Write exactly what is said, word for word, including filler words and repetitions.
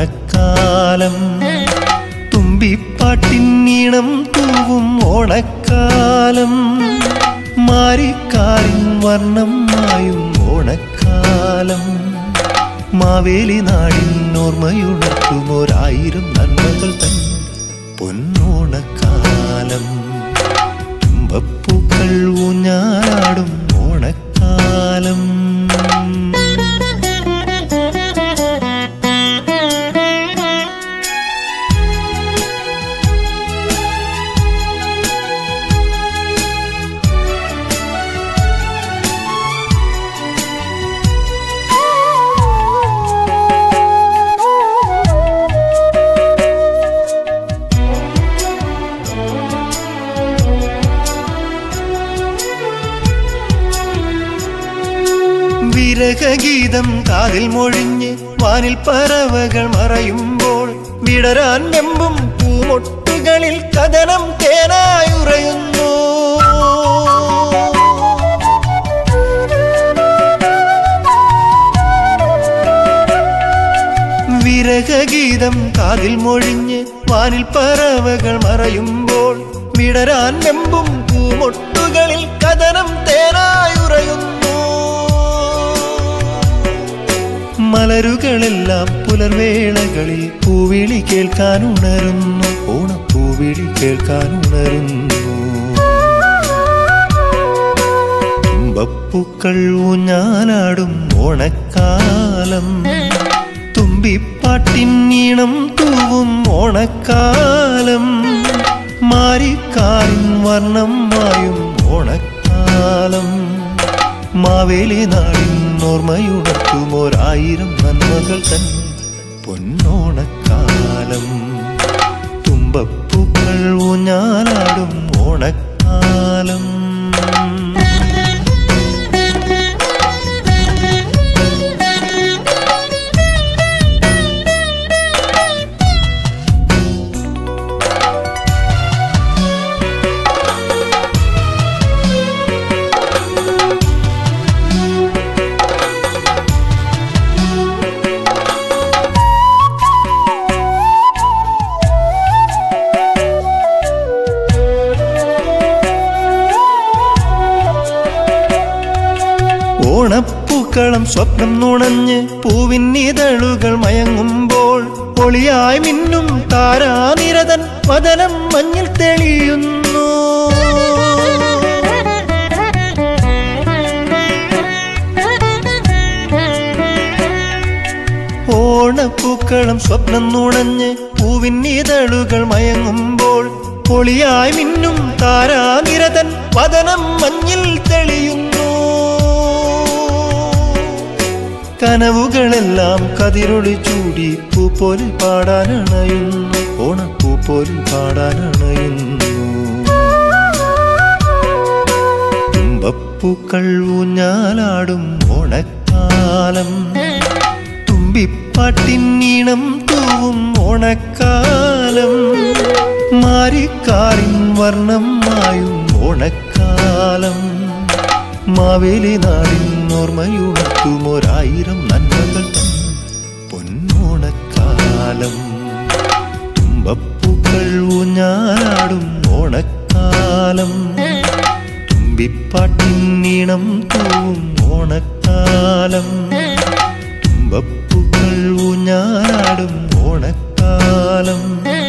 ഓണക്കാലം തുമ്പിപ്പാട്ടിനീണം തൂവും ഓണക്കാലം മാരിക്കാറിൻ വർണ്ണം മായും ഓണക്കാലം മാവേലി നാടിൻ ഓർമ്മയുണർത്തുമൊരായിരം നന്മകൾ തൻ പൊന്നോണക്കാലം തുമ്പപ്പൂക്കൾ ഊഞ്ഞാലാടും ഓണക്കാലം വിരഹഗീതം കാതിൽ മൊഴിഞ്ഞ് വാനിൽ പറവകൾ മറയുമ്പോൾ വിടരാൻ വെമ്പും പൂമൊട്ടുകളിൽ കഥനം തേനായുറയുന്നു. വിരഹഗീതം കാതിൽ മൊഴിഞ്ഞ് വാനിൽ പറവകൾ മറയുമ്പോൾ വിടരാൻ വെമ്പും പൂമൊട്ടുകളിൽ കഥനം തേനായുറയുന്നു. മലരുകളെല്ലാം പുലർവേളകളിൽ പൂവിളി കേൾക്കാനുണരുന്നു. ഓണപ്പൂവിളി കേൾക്കാനുണരുന്നു. തുമ്പപ്പൂക്കൾ ഊഞ്ഞാലാടും ഓണക്കാലം തുമ്പിപ്പാട്ടിനീണം തൂവും ഓണക്കാലം മാരിക്കാറിൻ വർണ്ണം മായും ഓണക്കാലം മാവേലി നാടിൻ ഓർമ്മയുണർത്തുമൊരായിരം നന്മകൾ തൻ പൊന്നോണക്കാലം തുമ്പപ്പൂക്കൾ ഊഞ്ഞാലാടും ഓണക്കാലം. ഓണപ്പൂക്കളം സ്വപ്നം നുണഞ്ഞ് പൂവിന്നിതളുകൾ മയങ്ങുമ്പോൾ ഒളിയായി മിന്നും താരാനിരതൻ വദനം മഞ്ഞിൽ തെളിയുന്നു. ഓണപ്പൂക്കളം സ്വപ്നം നുണഞ്ഞ് പൂവിന്നിതളുകൾ മയങ്ങുമ്പോൾ ഒളിയായി മിന്നും താരാനിരതൻ വദനം മഞ്ഞിൽ തെളിയുന്നു. കനവുകളെല്ലാം കതിരൊളി ചൂടി പൂപ്പോലിൽ പാടാനണയുന്നു. ഓണപ്പൂപ്പോലിൽ പാടാനണയുന്നു. തുമ്പപ്പൂക്കൾ ഊഞ്ഞാലാടും ഓണക്കാലം തുമ്പിപ്പാട്ടിനീണം തൂവും ഓണക്കാലം മാരിക്കാറിൻ വർണ്ണം മായും ഓണക്കാലം മാവേലി നാടിൻ ഓർമ്മയുണർത്തുമൊരായിരം നന്മകൾ തൻ പൊന്നോണക്കാലം തുമ്പപ്പൂക്കൾ ഊഞ്ഞാലാടും ഓണക്കാലം തുമ്പിപ്പാട്ടിനീണം തൂവും ഓണക്കാലം തുമ്പപ്പൂക്കൾ ഊഞ്ഞാലാടും ഓണക്കാലം